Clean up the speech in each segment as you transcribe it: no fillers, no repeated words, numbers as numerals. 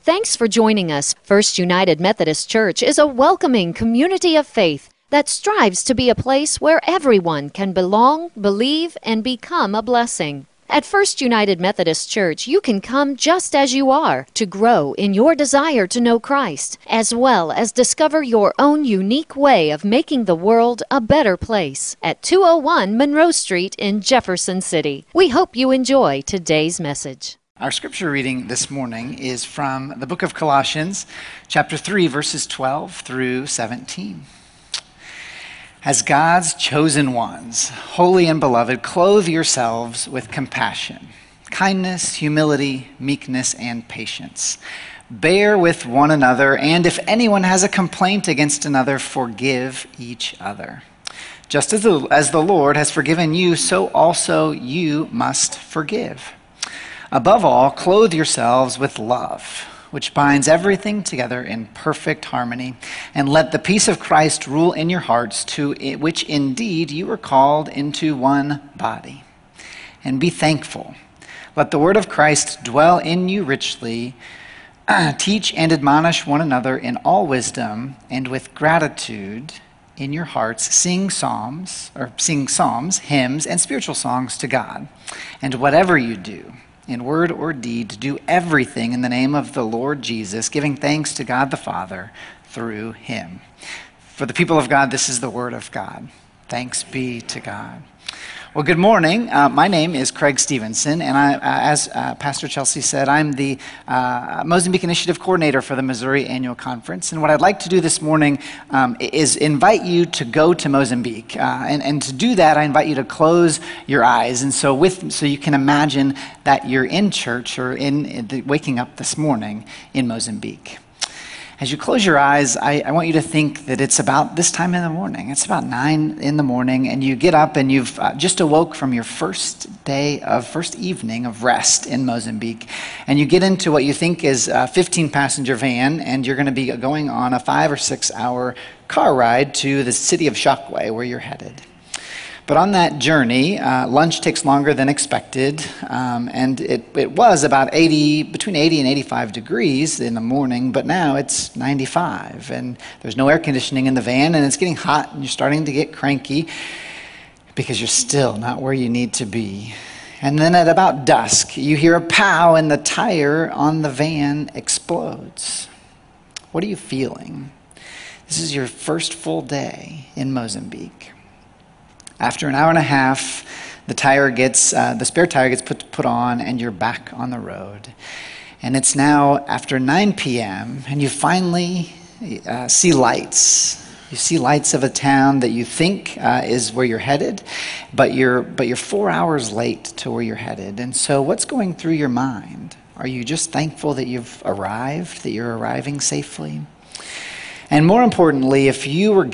Thanks for joining us. First United Methodist Church is a welcoming community of faith that strives to be a place where everyone can belong, believe, and become a blessing. At First United Methodist Church, you can come just as you are to grow in your desire to know Christ, as well as discover your own unique way of making the world a better place at 201 Monroe Street in Jefferson City. We hope you enjoy today's message. Our scripture reading this morning is from the book of Colossians, chapter 3, verses 12 through 17. As God's chosen ones, holy and beloved, clothe yourselves with compassion, kindness, humility, meekness, and patience. Bear with one another, and if anyone has a complaint against another, forgive each other. Just as the Lord has forgiven you, so also you must forgive. Above all, clothe yourselves with love, which binds everything together in perfect harmony, and let the peace of Christ rule in your hearts, to which indeed you were called into one body. And be thankful. Let the word of Christ dwell in you richly. Teach and admonish one another in all wisdom, and with gratitude in your hearts sing psalms, hymns, and spiritual songs to God. And whatever you do, in word or deed, do everything in the name of the Lord Jesus, giving thanks to God the Father through him. For the people of God, this is the word of God. Thanks be to God. Well, good morning. My name is Craig Stevenson, and as Pastor Chelsea said, I'm the Mozambique Initiative Coordinator for the Missouri Annual Conference. And what I'd like to do this morning is invite you to go to Mozambique. And to do that, I invite you to close your eyes. And so you can imagine that you're in church or waking up this morning in Mozambique. As you close your eyes, I want you to think that it's about this time in the morning. It's about 9 in the morning, and you get up and you've just awoke from your first evening of rest in Mozambique. And you get into what you think is a 15-passenger van, and you're going to be going on a 5 or 6 hour car ride to the city of Shockway, where you're headed. But on that journey, lunch takes longer than expected, and it was about between 80 and 85 degrees in the morning, but now it's 95, and there's no air conditioning in the van, and it's getting hot, and you're starting to get cranky because you're still not where you need to be. And then at about dusk, you hear a pow, and the tire on the van explodes. What are you feeling? This is your first full day in Mozambique. After an hour and a half, the spare tire gets put on, and you're back on the road. And it's now after 9 p.m., and you finally see lights. You see lights of a town that you think is where you're headed, but you're 4 hours late to where you're headed. And so what's going through your mind? Are you just thankful that you've arrived, that you're arriving safely? And more importantly, if you were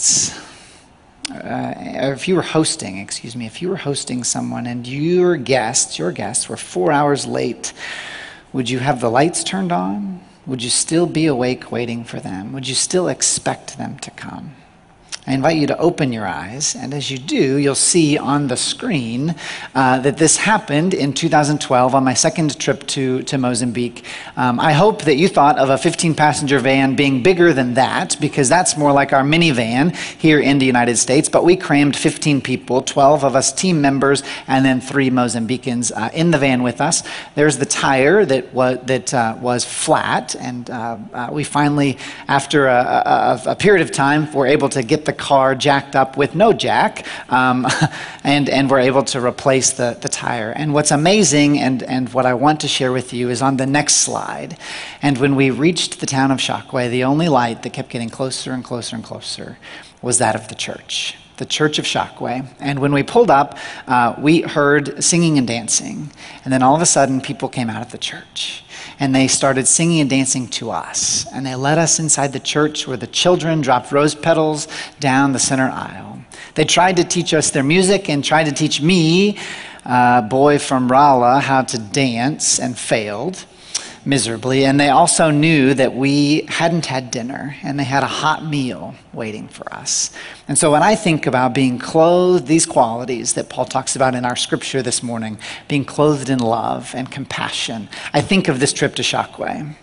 hosting someone and your guests were 4 hours late, would you have the lights turned on? Would you still be awake waiting for them? Would you still expect them to come? I invite you to open your eyes, and as you do, you'll see on the screen that this happened in 2012 on my second trip to Mozambique. I hope that you thought of a 15-passenger van being bigger than that, because that's more like our minivan here in the United States, but we crammed 15 people, 12 of us team members, and then 3 Mozambicans in the van with us. There's the tire that was flat, and we finally, after a period of time, were able to get the car jacked up with no jack, and we're able to replace the tire. And what's amazing and what I want to share with you is on the next slide. And when we reached the town of Shockway, the only light that kept getting closer and closer and closer was that of the church of Shockway. And when we pulled up, we heard singing and dancing. And then all of a sudden, people came out of the church. And they started singing and dancing to us. And they led us inside the church where the children dropped rose petals down the center aisle. They tried to teach us their music and tried to teach me, a boy from Rolla, how to dance, and failed miserably. And they also knew that we hadn't had dinner, and they had a hot meal waiting for us. And so when I think about being clothed, these qualities that Paul talks about in our scripture this morning, being clothed in love and compassion, I think of this trip to Shockway.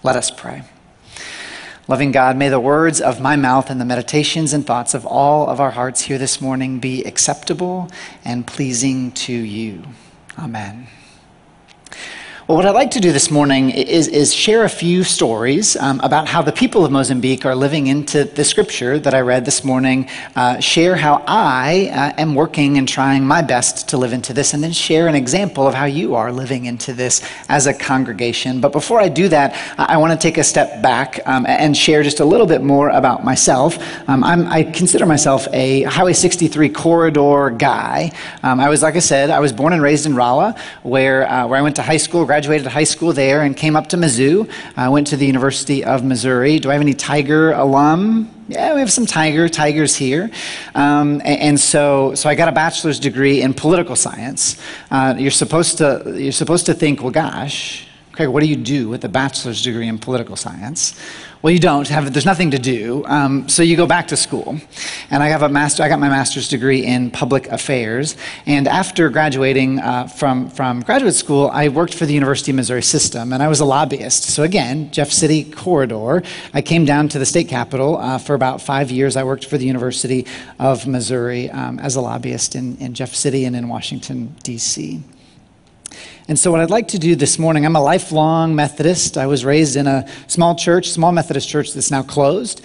Let us pray. Loving God, may the words of my mouth and the meditations and thoughts of all of our hearts here this morning be acceptable and pleasing to you. Amen. Well, what I'd like to do this morning is share a few stories about how the people of Mozambique are living into the scripture that I read this morning, share how I am working and trying my best to live into this, and then share an example of how you are living into this as a congregation. But before I do that, I want to take a step back and share just a little bit more about myself. I consider myself a Highway 63 corridor guy. I was born and raised in Rolla, where I went to high school, graduated high school there, and came up to Mizzou. I went to the University of Missouri. Do I have any Tiger alum? Yeah, we have some Tigers here. So I got a bachelor's degree in political science. You're supposed to think, well, gosh, Craig, what do you do with a bachelor's degree in political science? Well, you don't have, there's nothing to do, so you go back to school. And I got my master's degree in public affairs, and after graduating from graduate school, I worked for the University of Missouri system, and I was a lobbyist. So again, Jeff City corridor. I came down to the state capitol for about 5 years. I worked for the University of Missouri as a lobbyist in Jeff City and in Washington, D.C. And so what I'd like to do this morning, I'm a lifelong Methodist. I was raised in a small Methodist church that's now closed.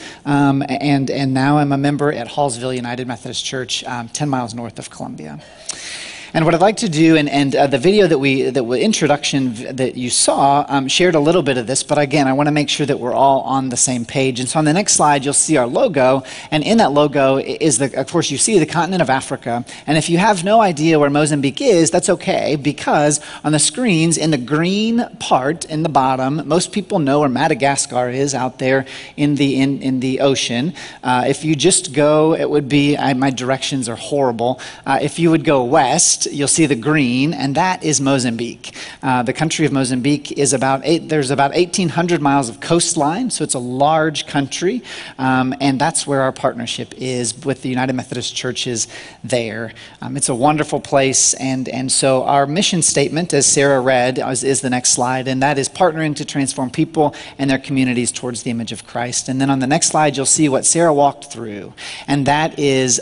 And now I'm a member at Hallsville United Methodist Church, 10 miles north of Columbia. And what I'd like to do, and the video the introduction that you saw shared a little bit of this, but again, I want to make sure that we're all on the same page. And so on the next slide, you'll see our logo, and in that logo is, of course, you see the continent of Africa. And if you have no idea where Mozambique is, that's okay, because on the screens, in the green part in the bottom, most people know where Madagascar is out there in the ocean. If you just go, it would be, my directions are horrible. If you would go west, you'll see the green, and that is Mozambique. The country of Mozambique is there's about 1,800 miles of coastline, so it's a large country, and that's where our partnership is with the United Methodist Churches there. It's a wonderful place, and so our mission statement, as Sarah read, is the next slide, and that is partnering to transform people and their communities towards the image of Christ. And then on the next slide, you'll see what Sarah walked through, and that is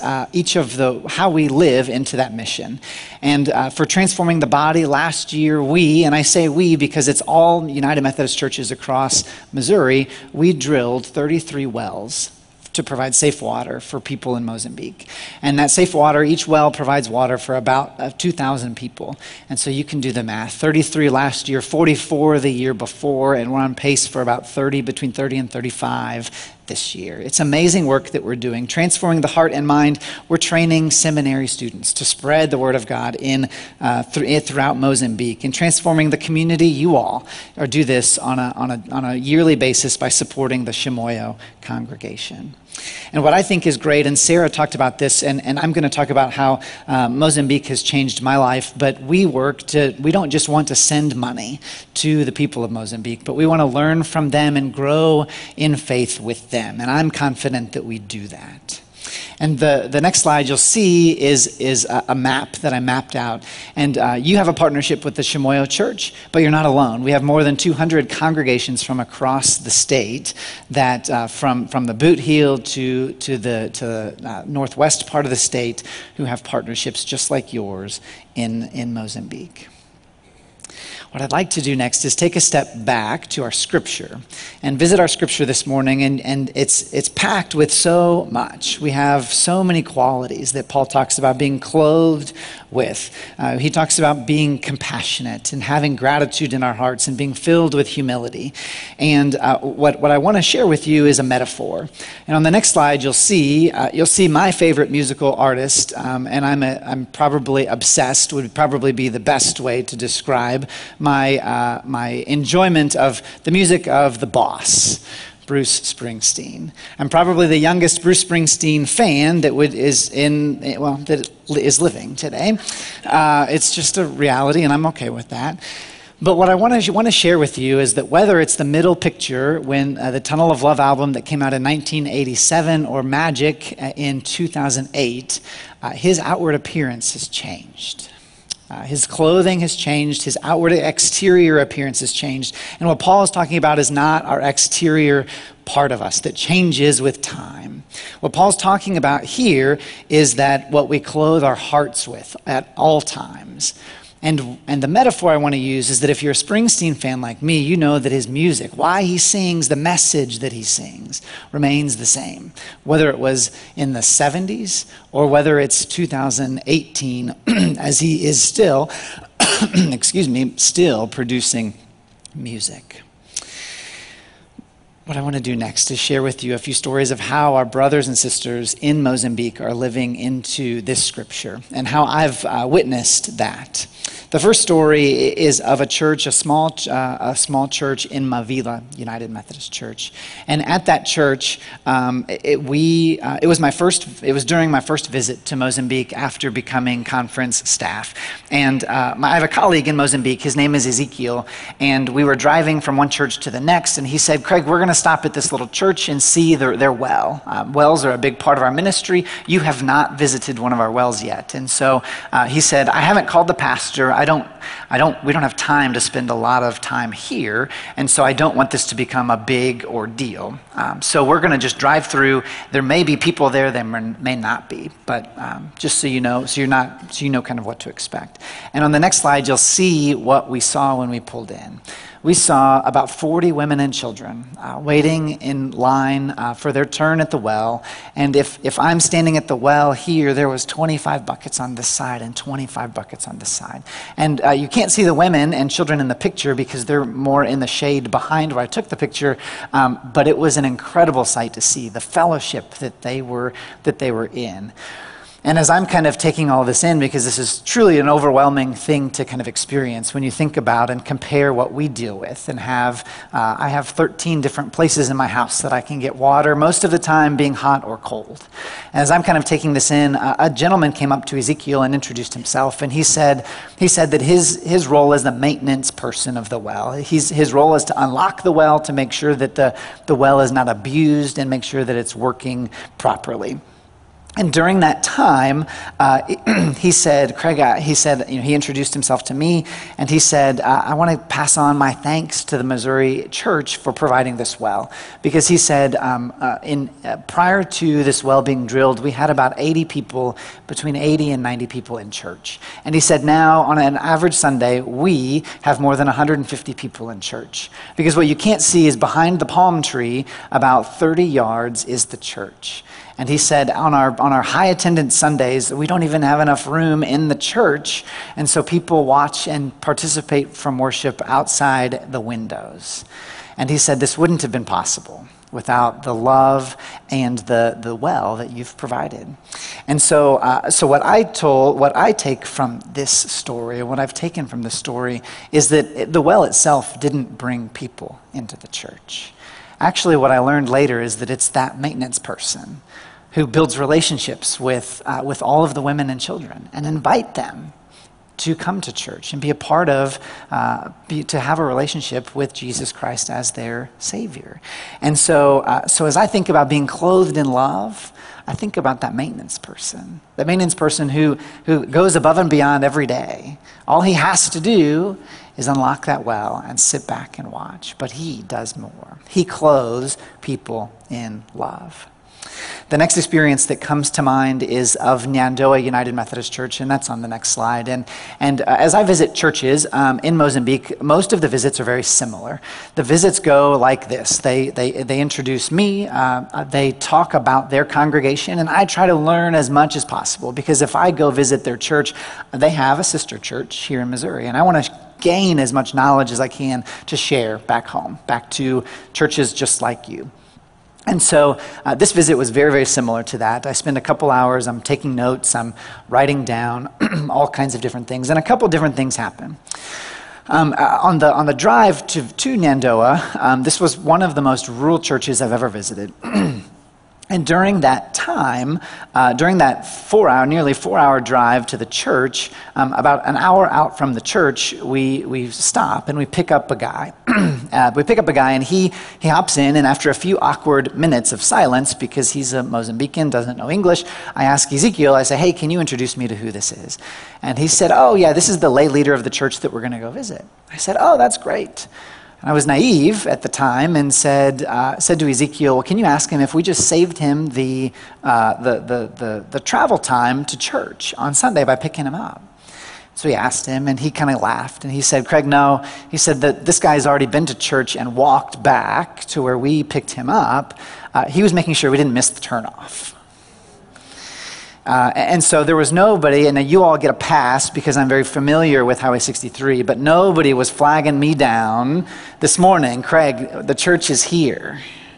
how we live into that mission. And for transforming the body, last year and I say we because it's all United Methodist churches across Missouri, we drilled 33 wells to provide safe water for people in Mozambique. And that safe water, each well provides water for about 2,000 people. And so you can do the math. 33 last year, 44 the year before, and we're on pace for about between 30 and 35 this year. It's amazing work that we're doing, transforming the heart and mind. We're training seminary students to spread the word of God throughout Mozambique, and transforming the community. You all do this on a yearly basis by supporting the Chimoio congregation. And what I think is great, and Sarah talked about this, and I'm going to talk about how Mozambique has changed my life, but we don't just want to send money to the people of Mozambique, but we want to learn from them and grow in faith with them. And I'm confident that we do that. And the next slide you'll see is a map that I mapped out. And you have a partnership with the Chimoio Church, but you're not alone. We have more than 200 congregations from across the state that from the Boot Heel to the northwest part of the state who have partnerships just like yours in Mozambique. What I'd like to do next is take a step back to our scripture and visit our scripture this morning, and it's packed with so much. We have so many qualities that Paul talks about being clothed with. He talks about being compassionate and having gratitude in our hearts and being filled with humility. And what I want to share with you is a metaphor. And on the next slide, you'll see my favorite musical artist, and I'm probably obsessed, would probably be the best way to describe my enjoyment of the music of the boss, Bruce Springsteen. I'm probably the youngest Bruce Springsteen fan that is living today. It's just a reality, and I'm okay with that. But what I want to share with you is that whether it's the middle picture, when the Tunnel of Love album that came out in 1987, or Magic in 2008, his outward appearance has changed. His clothing has changed. His outward exterior appearance has changed. And what Paul is talking about is not our exterior part of us that changes with time. What Paul's talking about here is that what we clothe our hearts with at all times. And the metaphor I want to use is that if you're a Springsteen fan like me, you know that his music, why he sings, the message that he sings, remains the same. Whether it was in the 70s or whether it's 2018, as he is still, still producing music. What I want to do next is share with you a few stories of how our brothers and sisters in Mozambique are living into this scripture and how I've witnessed that. The first story is of a church, a small church in Mavila, United Methodist Church. And at that church, it was during my first visit to Mozambique after becoming conference staff. And I have a colleague in Mozambique. His name is Ezekiel. And we were driving from one church to the next. And he said, Craig, we're going to stop at this little church and see their well. Wells are a big part of our ministry. You have not visited one of our wells yet. And so he said, I haven't called the pastor. We don't have time to spend a lot of time here, and so I don't want this to become a big ordeal. So we're going to just drive through. There may be people there, there may not be, but just so you know, so you know kind of what to expect. And on the next slide, you'll see what we saw when we pulled in. We saw about 40 women and children waiting in line for their turn at the well. And if I'm standing at the well here, there was 25 buckets on this side and 25 buckets on this side. And you can't see the women and children in the picture because they're more in the shade behind where I took the picture. But it was an incredible sight to see the fellowship that they were in. And as I'm kind of taking all this in, because this is truly an overwhelming thing to kind of experience when you think about and compare what we deal with and I have 13 different places in my house that I can get water, most of the time being hot or cold. As I'm kind of taking this in, a gentleman came up to Ezekiel and introduced himself, and he said that his role as the maintenance person of the well, his role is to unlock the well to make sure that the well is not abused and make sure that it's working properly. And during that time, he said, he introduced himself to me, and he said, I want to pass on my thanks to the Missouri church for providing this well. Because he said, prior to this well being drilled, we had about 80 people, between 80 and 90 people in church. And he said, now, on an average Sunday, we have more than 150 people in church. Because what you can't see is behind the palm tree, about 30 yards is the church. And he said, on our high attendance Sundays, we don't even have enough room in the church. And so people watch and participate from worship outside the windows. And he said, this wouldn't have been possible without the love and the well that you've provided. And so what I take from this story, what I've taken from this story, is that the well itself didn't bring people into the church. Actually, what I learned later is that it's that maintenance person who builds relationships with all of the women and children and invite them to come to church and be a part of, to have a relationship with Jesus Christ as their Savior. And so as I think about being clothed in love, I think about that maintenance person who goes above and beyond every day. All he has to do is unlock that well and sit back and watch. But he does more. He clothes people in love. The next experience that comes to mind is of Nyandoa United Methodist Church, and that's on the next slide. And as I visit churches in Mozambique, most of the visits are very similar. The visits go like this. They introduce me, they talk about their congregation, and I try to learn as much as possible, because if I go visit their church, they have a sister church here in Missouri, and I want to gain as much knowledge as I can to share back home, back to churches just like you. And so this visit was very, very similar to that. I spend a couple hours, I'm taking notes, I'm writing down all kinds of different things, and a couple different things happen. On the drive to Nyandoa, this was one of the most rural churches I've ever visited. And during that time, time, during that nearly 4-hour drive to the church, about an hour out from the church, we stop and we pick up a guy. And he hops in, and after a few awkward minutes of silence, because he's a Mozambican, doesn't know English, I ask Ezekiel, I say, hey, can you introduce me to who this is? And he said, oh yeah, this is the lay leader of the church that we're going to go visit. I said, oh, that's great. And I was naive at the time and said to Ezekiel, well, can you ask him if we just saved him the travel time to church on Sunday by picking him up? So he asked him, and he kind of laughed, and he said, Craig, no. He said that this guy's already been to church and walked back to where we picked him up. He was making sure we didn't miss the turnoff. And so there was nobody, and you all get a pass because I'm very familiar with Highway 63, but nobody was flagging me down this morning. Craig, the church is here.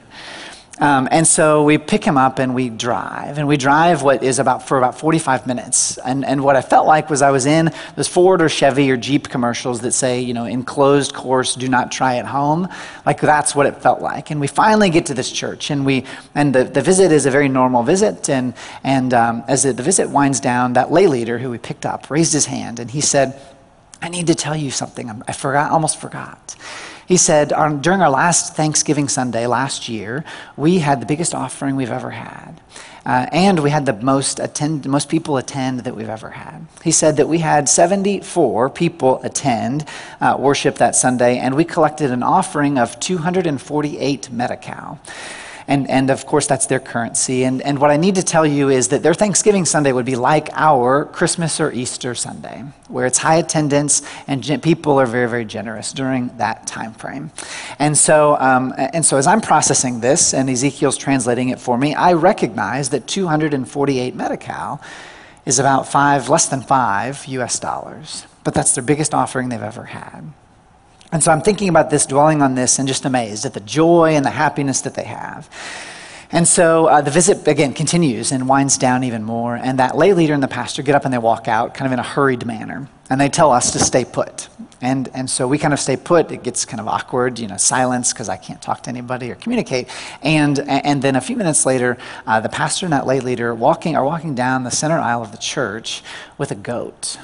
And so we pick him up and we drive what is for about 45 minutes. And what I felt like was I was in those Ford or Chevy or Jeep commercials that say, enclosed course, do not try at home. Like that's what it felt like. And we finally get to this church, and the visit is a very normal visit. And as the visit winds down, that lay leader who we picked up raised his hand, and he said, I need to tell you something. Almost forgot. He said, during our last Thanksgiving Sunday last year, we had the biggest offering we've ever had. And we had the most people attend that we've ever had. He said that we had 74 people attend worship that Sunday, and we collected an offering of 248 Medi-Cal. And of course, that's their currency. And what I need to tell you is that their Thanksgiving Sunday would be like our Christmas or Easter Sunday, where it's high attendance and people are very, very generous during that time frame. And so as I'm processing this, and Ezekiel's translating it for me, I recognize that 248 Medi-Cal is about less than $5 US, but that's their biggest offering they've ever had. And so I'm thinking about this, dwelling on this, and just amazed at the joy and the happiness that they have. And so the visit, again, continues and winds down even more. And that lay leader and the pastor get up and they walk out kind of in a hurried manner. And they tell us to stay put. And so we kind of stay put. It gets kind of awkward, silence, because I can't talk to anybody or communicate. And then a few minutes later, the pastor and that lay leader are walking down the center aisle of the church with a goat.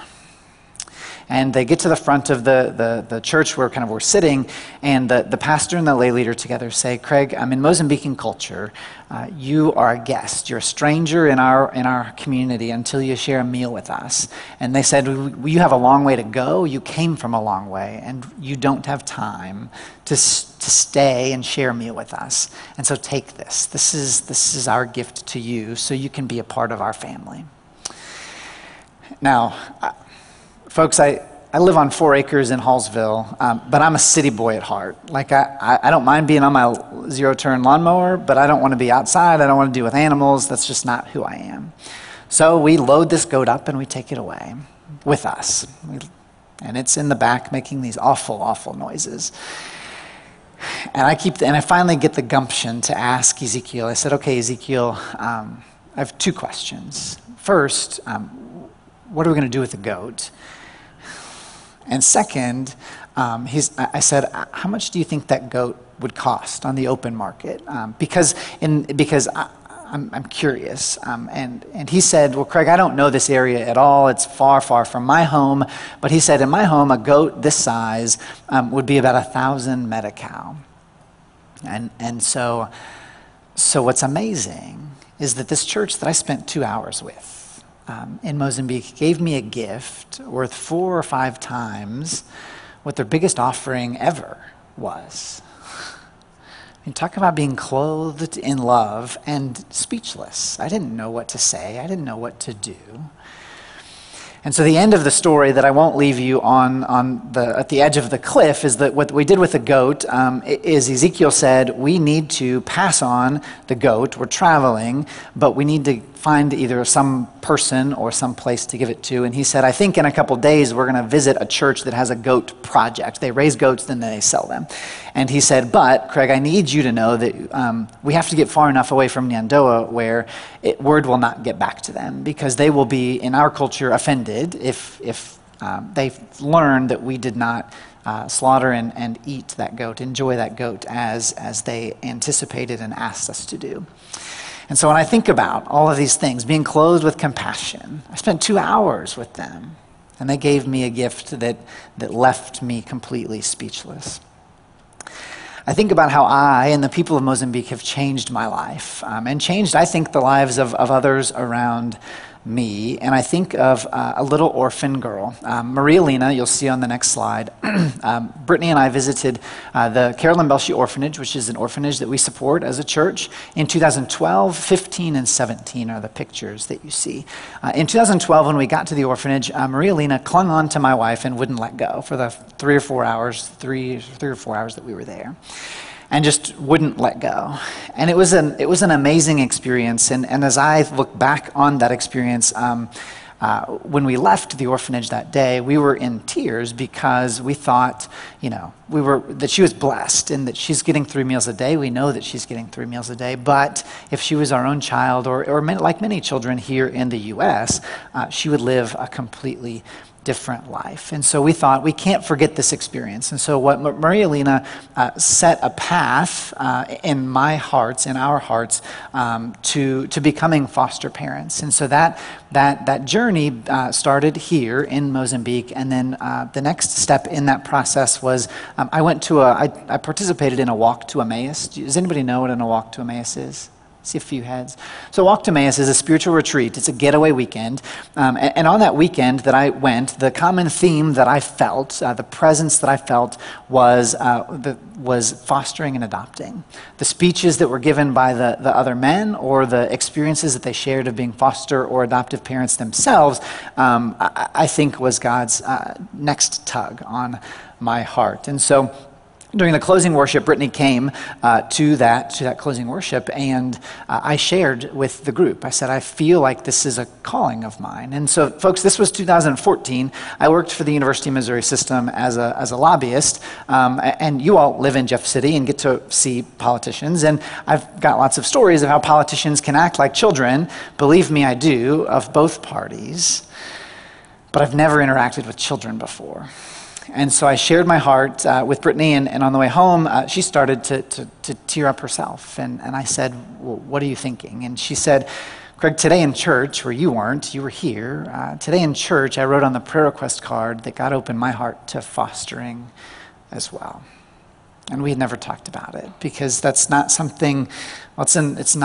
And they get to the front of the church where we're sitting, and the pastor and the lay leader together say, Craig, I'm in Mozambican culture. You are a guest. You're a stranger in our community until you share a meal with us. And they said, you have a long way to go. You came from a long way, and you don't have time to stay and share a meal with us. And so take this. This is our gift to you, so you can be a part of our family. Now, folks, I live on 4 acres in Hallsville, but I'm a city boy at heart. Like, I don't mind being on my zero-turn lawnmower, but I don't want to be outside. I don't want to deal with animals. That's just not who I am. So we load this goat up and we take it away with us. And it's in the back making these awful, awful noises. And I finally get the gumption to ask Ezekiel. I said, okay, Ezekiel, I have 2 questions. First, what are we going to do with the goat? And second, I said, how much do you think that goat would cost on the open market? Because I'm curious. And he said, well, Craig, I don't know this area at all. It's far, far from my home. But he said, in my home, a goat this size would be about 1,000 Medi-Cal. And so what's amazing is that this church that I spent 2 hours with in Mozambique gave me a gift worth 4 or 5 times what their biggest offering ever was. I mean, talk about being clothed in love and speechless. I didn't know what to say. I didn't know what to do. And so the end of the story that I won't leave you at the edge of the cliff is that what we did with the goat is Ezekiel said, we need to pass on the goat. We're traveling, but we need to find either some person or some place to give it to. And he said, I think in a couple days we're going to visit a church that has a goat project. They raise goats, then they sell them. And he said, but Craig, I need you to know that we have to get far enough away from Nyandoa where word will not get back to them, because they will be, in our culture, offended if they learn that we did not slaughter and eat that goat, enjoy that goat as they anticipated and asked us to do. And so when I think about all of these things, being clothed with compassion, I spent 2 hours with them, and they gave me a gift that left me completely speechless. I think about how I and the people of Mozambique have changed my life, and changed, I think, the lives of others around me. And I think of a little orphan girl, Maria Lena, you'll see on the next slide. Brittany and I visited the Carolyn Belshie Orphanage, which is an orphanage that we support as a church, in 2012. 15 and 17 are the pictures that you see. In 2012, when we got to the orphanage, Maria Lena clung on to my wife and wouldn't let go for the 3 or 4 hours that we were there, and just wouldn't let go. And it was an amazing experience. And as I look back on that experience, when we left the orphanage that day, we were in tears because we thought, that she was blessed and that she's getting 3 meals a day. We know that she's getting 3 meals a day. But if she was our own child, or like many children here in the U.S., she would live a completely different life. And so we thought, we can't forget this experience. And so what Maria Lena set a path in our hearts, to becoming foster parents. And so that journey started here in Mozambique. And then the next step in that process was I participated in a walk to Emmaus. Does anybody know what a walk to Emmaus is? See a few heads. So Walk to Emmaus is a spiritual retreat. It's a getaway weekend. And on that weekend that I went, the common theme that I felt, the presence that I felt was fostering and adopting. The speeches that were given by the other men, or the experiences that they shared of being foster or adoptive parents themselves, I think was God's next tug on my heart. And so during the closing worship, Brittany came to that closing worship, and I shared with the group. I said, I feel like this is a calling of mine. And so, folks, this was 2014. I worked for the University of Missouri system as a lobbyist, and you all live in Jeff City and get to see politicians. And I've got lots of stories of how politicians can act like children. Believe me, I do, of both parties. But I've never interacted with children before. And so I shared my heart with Brittany, and on the way home, she started to tear up herself. And I said, well, what are you thinking? And she said, Craig, today in church, where you weren't, you were here, today in church, I wrote on the prayer request card that God opened my heart to fostering as well. And we had never talked about it, because that's not something, it's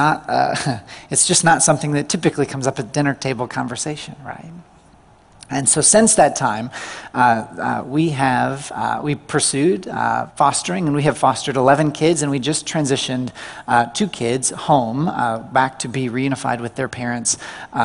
just not something that typically comes up at dinner table conversation, right? And so since that time, we pursued fostering, and we have fostered 11 kids, and we just transitioned 2 kids home back to be reunified with their parents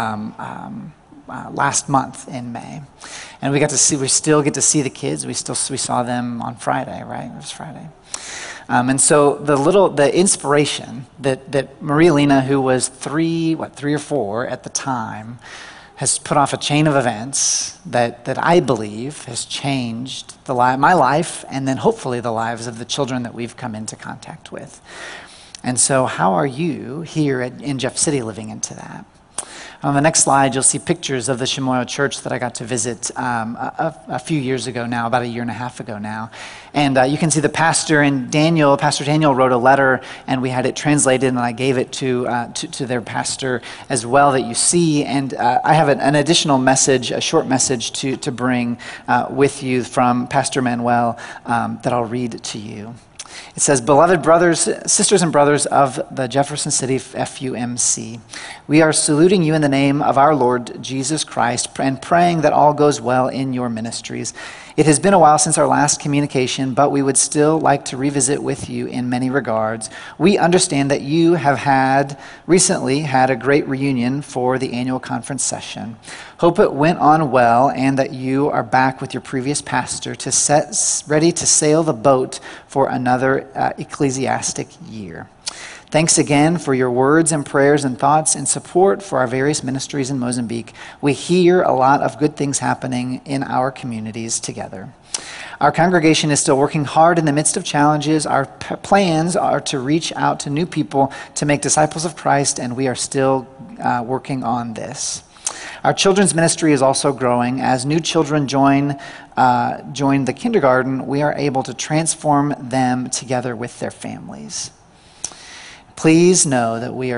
last month in May. And we still get to see the kids. We saw them on Friday, right? It was Friday. And so the inspiration that Maria Lena, who was 3 or 4 at the time, has put off a chain of events that I believe has changed my life, and then hopefully the lives of the children that we've come into contact with. And so how are you here in Jeff City living into that? On the next slide, you'll see pictures of the Shimoyo Church that I got to visit a few years ago now, about 1.5 years ago now. And you can see the pastor and Pastor Daniel wrote a letter, and we had it translated, and I gave it to their pastor as well, that you see. And I have an additional message, a short message to bring with you from Pastor Manuel that I'll read to you. It says, "Beloved sisters and brothers of the Jefferson City FUMC, we are saluting you in the name of our Lord Jesus Christ and praying that all goes well in your ministries. It has been a while since our last communication, but we would still like to revisit with you in many regards. We understand that you have recently had a great reunion for the annual conference session. Hope it went on well and that you are back with your previous pastor ready to sail the boat for another ecclesiastic year. Thanks again for your words and prayers and thoughts and support for our various ministries in Mozambique. We hear a lot of good things happening in our communities together. Our congregation is still working hard in the midst of challenges. Our plans are to reach out to new people to make disciples of Christ, and we are still working on this. Our children's ministry is also growing. As new children join the kindergarten, we are able to transform them together with their families. Please know that we are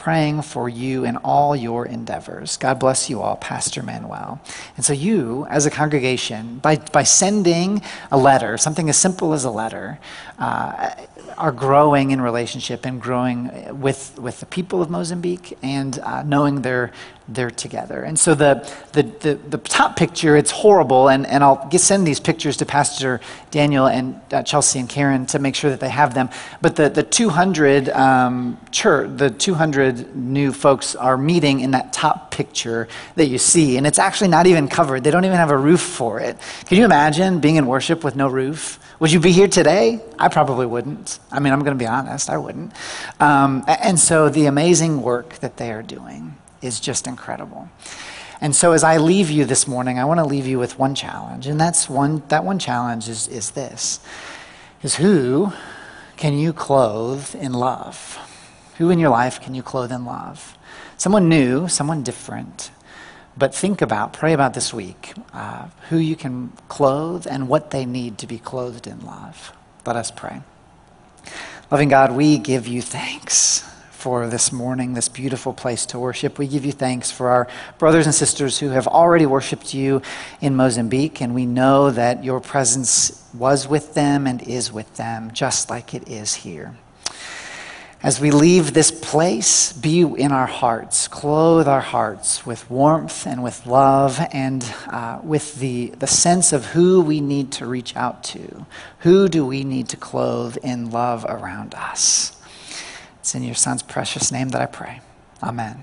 praying for you in all your endeavors. God bless you all, Pastor Manuel. And so you, as a congregation, by sending a letter, something as simple as a letter, are growing in relationship and growing with the people of Mozambique and knowing they're together. And so the top picture, it's horrible, and I'll send these pictures to Pastor Daniel and Chelsea and Karen to make sure that they have them. But the 200 the 200 new folks are meeting in that top picture that you see, and it's actually not even covered. They don't even have a roof for it. Can you imagine being in worship with no roof? Would you be here today? I probably wouldn't. I mean, I'm going to be honest, I wouldn't. And so the amazing work that they are doing is just incredible. And so as I leave you this morning, I want to leave you with one challenge, and that one challenge is this, is who can you clothe in love? Who in your life can you clothe in love? Someone new, someone different. But pray about this week, who you can clothe and what they need to be clothed in love. Let us pray. Loving God, we give you thanks for this morning, this beautiful place to worship. We give you thanks for our brothers and sisters who have already worshiped you in Mozambique, and we know that your presence was with them and is with them, just like it is here. As we leave this place, be in our hearts, clothe our hearts with warmth and with love and with the sense of who we need to reach out to. Who do we need to clothe in love around us? It's in your Son's precious name that I pray. Amen.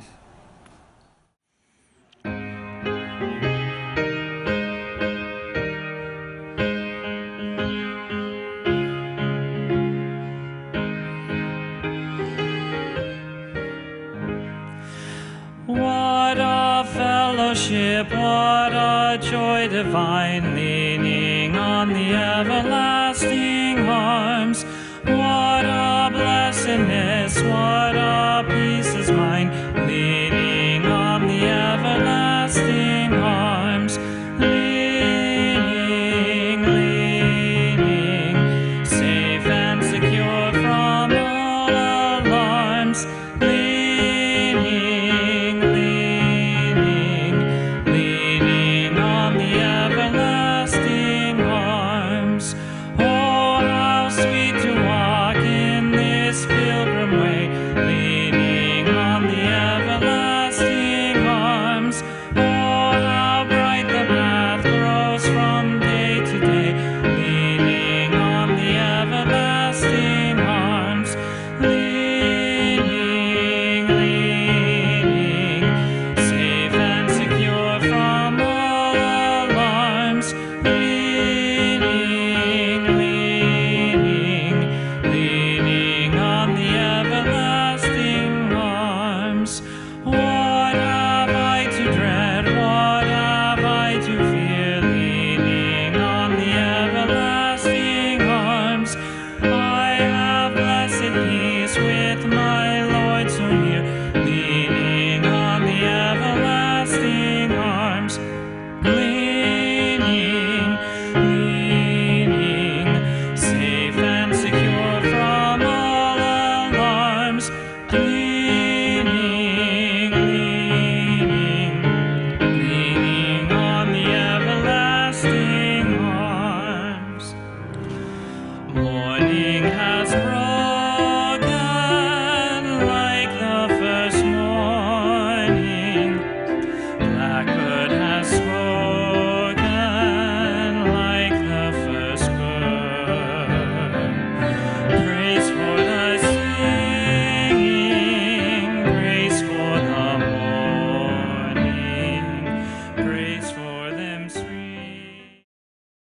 What a fellowship, what a joy divine, leaning on the everlasting arms. What a blessedness, what a peace is mine, leaning on the everlasting arms. Leaning, safe and secure from all alarms. Leaning on the everlasting arms. Oh, how sweet to walk in this pilgrim way, leaning on the everlasting arms. Oh, how bright the path grows from day to day, leaning on the everlasting arms. Leaning, safe and secure from all alarms. Leaning on the everlasting arms. What have I to dread? What have I to fear? Leaning on the everlasting arms. I have blessed peace with my Lord so near, leaning on the everlasting arms. Leaning, safe and secure from all alarms. Leaning on the everlasting arms. Morning has brought